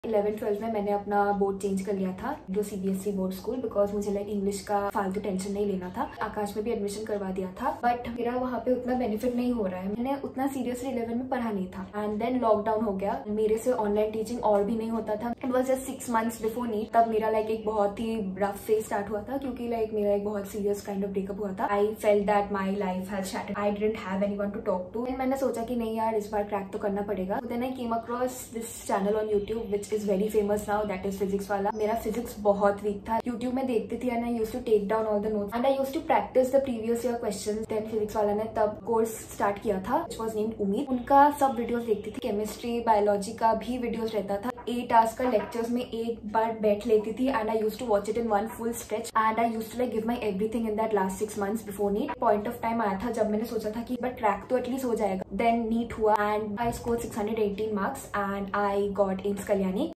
11th-12th में मैंने अपना बोर्ड चेंज कर लिया था जो CBSE बोर्ड स्कूल, बिकॉज मुझे लाइक इंग्लिश का फालतू टेंशन नहीं लेना था। आकाश में भी एडमिशन करवा दिया था, बट मेरा वहाँ पे उतना बेनिफिट नहीं हो रहा है। मैंने उतना सीरियसली 11 में पढ़ा नहीं था एंड देन लॉकडाउन हो गया। मेरे से ऑनलाइन टीचिंग और भी नहीं होता था। It was just 6 months before NEET. तब मेरा लाइक एक बहुत ही रफ फेज स्टार्ट हुआ था, क्योंकि लाइक मेरा एक बहुत सीरियस काइंड ऑफ ब्रेकअप हुआ था। I felt that my life has shattered. I didn't have anyone to talk to. मैंने सोचा कि नहीं यार, इस बार क्रैक तो करना पड़ेगा। Then I came across this channel on YouTube which is very famous now, that is Physics Wallah. मेरा फिजिक्स बहुत वीक था। यूट्यूब में देखती थी and I used to take down all the notes and I used to practise the previous year questions. Then Physics Wallah ने तब course start किया था व्हिच वाज नेम्ड उम्मीद। उनका सब वीडियोस देखती थी। केमिस्ट्री बायोलॉजी का भी वीडियोस रहता था। 8 hours का लेक्चर्स में एक बार बैठ लेती थी and I used to watch it in one full stretch and I used to like give my everything in that last 6 months before NEET. Point of time आया था जब मैंने सोचा था कि बट क्रैक तो एटलीस्ट हो जाएगा। देन नीट हुआ and I score 618 marks and I got AIIMS Kalyani.